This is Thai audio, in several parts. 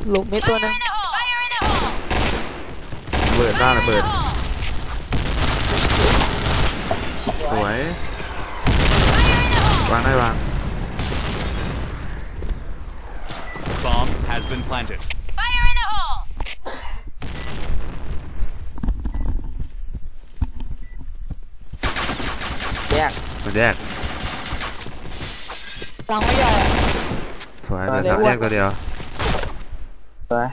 หลุมมีตัวนึงเบิดได้ระเบิดสวยวางได้วาง Bomb has been planted. แยกมันแยกหลังไม่ใหญ่สวยเลยแยกตัวเดียวสวย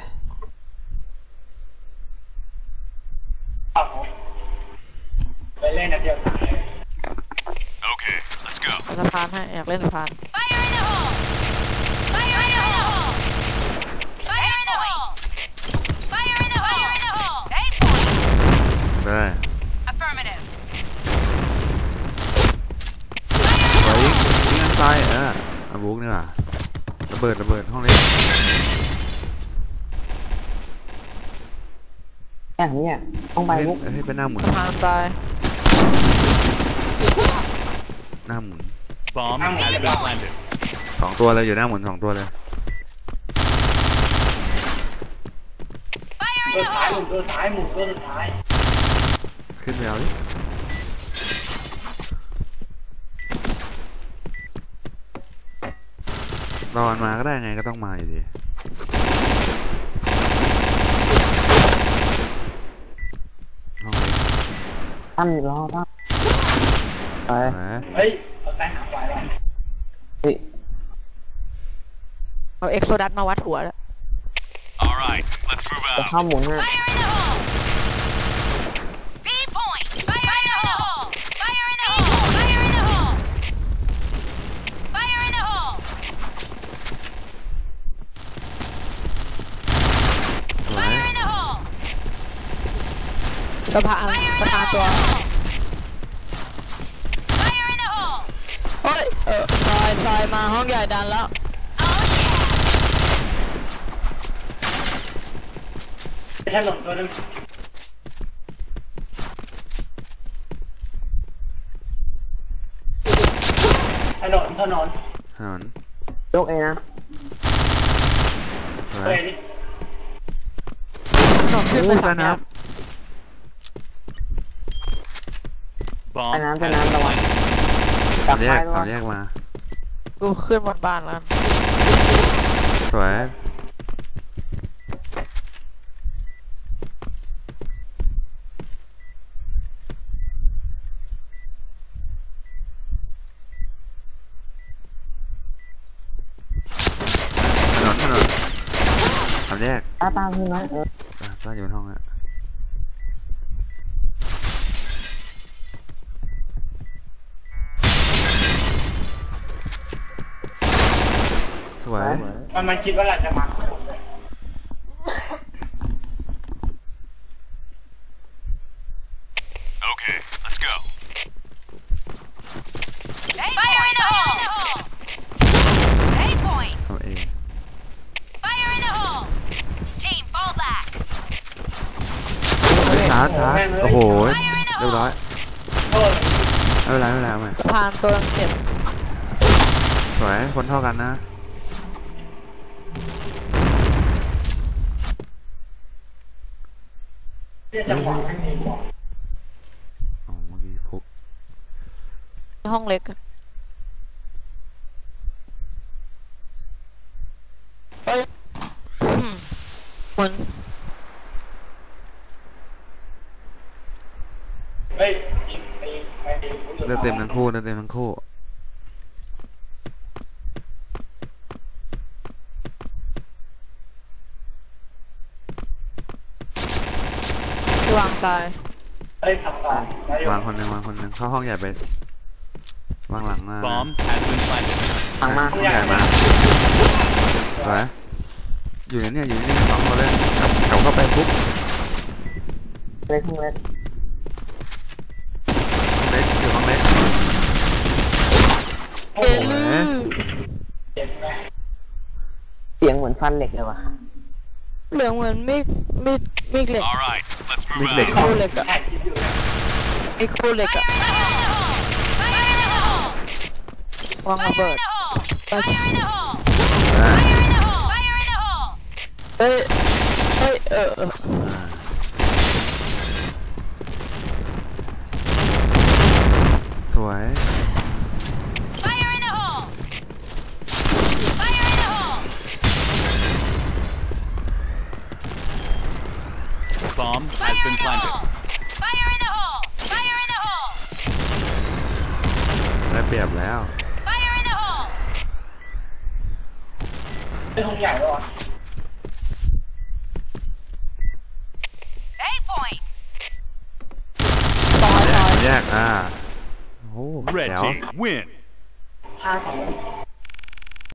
ไปเล่นนะเดียว Okay, let's go. สะพานให้อยากเล่นสะพานได้สวยยิงอันซ้ายเอาบุกนี่ว่ะระเบิดห้องนี้เนี่ยต้องไปมุกให้เป็นหน้าหมุนสะพานตายหน้าหมุน Bomb has been planted. 2 ตัวเลยอยู่หน้าหมุน2 ตัวเลยตัวท้ายหมุนตัวท้ายหมุนตัวสุดท้ายขึ้นไปเอาดิรอมันมาก็ได้ไงก็ต้องมาอยู่ดีตั้มรอตั้มไปเฮ้ยเอาแตงหาไฟแล้วเอาเอ็กโซดัสมาวัดหัวแล้ว All right, let's move จะ out. เข้าหมุนให้สะพานตัวเฮ้ยซอยมาห้องใหญ่ดันแล้วถนนตัวนึงถนนยกเองนะเฮ้ยขึ้นไปทางน้ำ Bomb น้ำ has น้ำ been ระวัง planted. จับไฟแยกมากูขึ้นบนบ้านแล้วสวยถนนทำแยกตามพี่น้อยบ้านอยู่ในห้องอะสวยมันคิดว่าเราจะมา Okay, let's go. Fire in the hole! A point! เอาเอง Fire in the hole! Team, fall back! ช้าโอ้โหเรียบร้อยไม่เป็นไรเอาใหม่สะพานตัวเจ็บสวยคนเท่ากันนะจังหวะไม่มีบอกอ๋อเมื่อกี้พุกห้องเล็กเฮ้ยมันเฮ้ยเลือดเต็มทั้งคู่วางตายเฮ้ยทำตายวางคนหนึ่งเข้าห้องใหญ่ไปวางหลังมา Bomb has been planted. หลังมาห้องใหญ่มาสวยอยู่ในเนี่ย2 คนเลยเขาเข้าไปปุ๊บเล็กอยู่ห้องเล็กเอลือเสียงเหมือนฟันเหล็กเลยว่ะเหลืองเหมือนมีดเหล็ก All right, let's มี move เหล็ก out. คู่เหล็กอะมีคู่เหล็กอะวางระเบิด Fire in the hole! ได้ Fire in the hole! เฮ้ยสวย Fire in the hole! Fire in the hole! Bomb has Fire in been the planted. hole! Fire in the hole! Fire in the hole! ได้เปรียบแล้ว Fire in the hole! เป็นห้องใหญ่แล้วอ่ะ A point! แยกโอ้โห Red แจ๋ว team win. 5-2